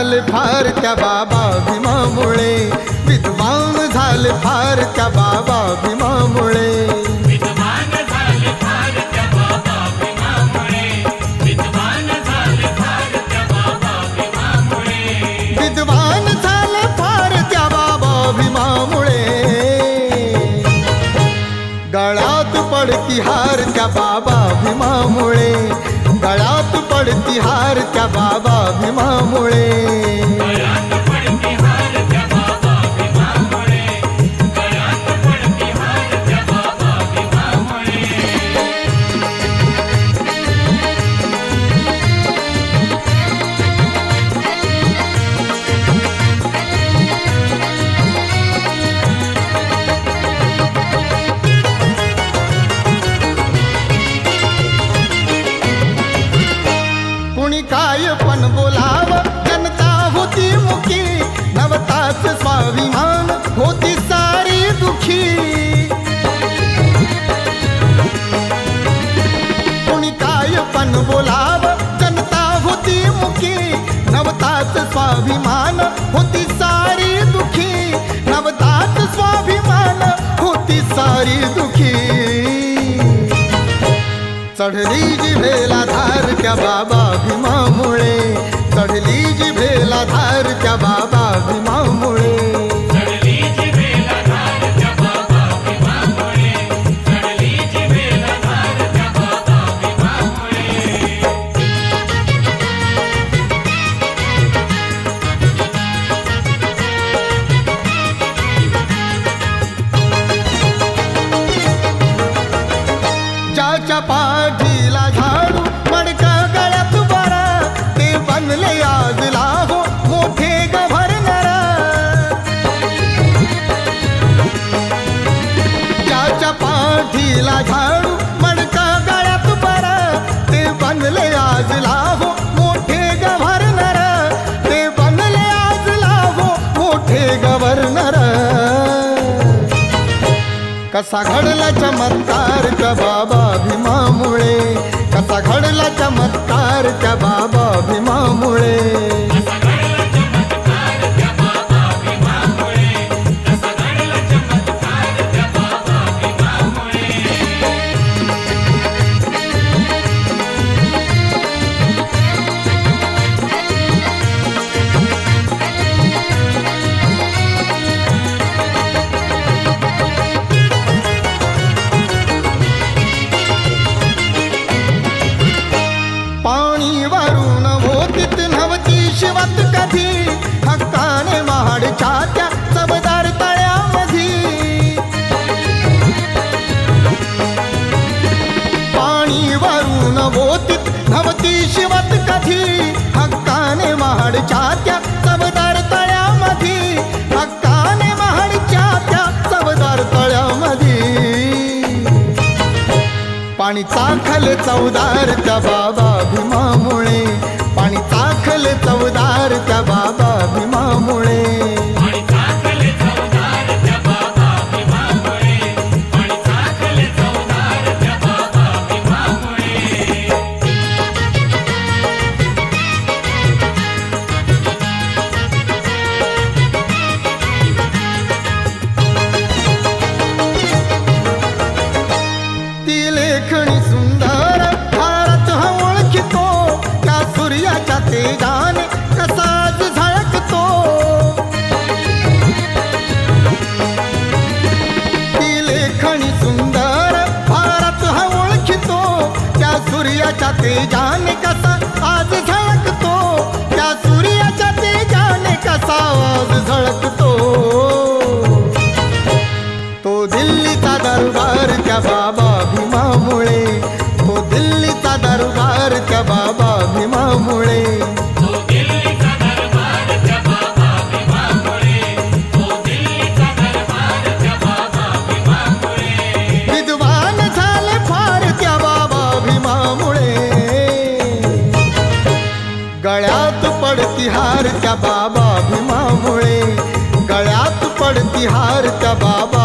झाले फार त्या बाबा भीमामुळे, विद्वान झाले फार त्या बाबा भीमामुळे, विद्वान झाले फार त्या बाबा भीमामुळे, विद्वान झाले फार त्या बाबा भीमामुळे, विद्वान झाले फार त्या बाबा भीमामुळे, गळ्यात पडती हार त्या बाबा भीमामुळे, गळ्यात पडती हार त्या बाबा भीमामुळे, गळ्यात पडती हार त्या बाबा भीमामुळे, गळ्यात पडती हार त्या बाबा भीमामुळे. कुणी काय पण बोलाव जनता होती मुखी, नवताच स्वाभिमान होती सारी दुखी, कुणी काय पण बोलाव जनता होती मुखी, नवताच स्वाभिमान होती सारी दुखी, नवताच स्वाभिमान होती सारी दुखी, चढली जिभेला धार त्या बाबा भीमामुळे, चढली जिभेला धार त्या बाबा भीमामुळे, चढली जिभेला धार त्या बाबा भीमामुळे, चढली जिभेला धार त्या बाबा भीमामुळे. ज्याच्या पाठीला झाडू मडका गळ्यात बरा, ते बनले आज लाभो मोठे गव्हर्नर, ज्याच्या पाठीला झाडू मडका गळ्यात बरा, ते बनले आज लाभो मोठे गव्हर्नर, ते बनले आज लाभो मोठे गव्हर्नर. कसा घडला चमत्कार त्या बाबा भीमामुळे, कसा घडला चमत्कार त्या बाबा भीमामुळे, असा घडला चमत्कार त्या बाबा भीमामुळे, असा घडला चमत्कार त्या बाबा भीमामुळे. पाणी वारून होतीत नव्हती शिवत कधी, हक्काने महाडच्या त्या चवदार तळ्यामधी, पाणी वारून होतीत नव्हती शिवत कधी, हक्काने महाडच्या त्या चवदार तळ्यामधी, हक्काने महाडच्या त्या चवदार तळ्यामधी, पाणी चाखले चवदार त्या बाबा भीमामुळे, पाणी चाखले चवदार त्या बाबा भीमामुळे, पाणी चाखले चवदार त्या बाबा भीमामुळे, पाणी चाखले चवदार त्या बाबा भीमामुळे. ती लेखणी सुंदर भारत हा ओळखितो, त्या सूर्याच्या तेजाने कसाच झळकतो, ती लेखणी सुंदर भारत हा ओळखितो, त्या सूर्याच्या तेजाने कसा आज झळकतो, त्या सूर्याच्या तेजाने कसा आज झळकतो, तो दिल्लीचा दरबार त्या बाबा भीमामुळे, तो दिल्लीचा दरबार त्या बाबा भीमामुळे, तो दिल्लीचा दरबार त्या बाबा भीमामुळे, तो दिल्लीचा दरबार त्या बाबा भीमामुळे, विद्वान झाले फार त्या बाबा भीमामुळे, गळ्यात पडती हार त्या बाबा भीमामुळे, गळ्यात पडती हार त्या बाबा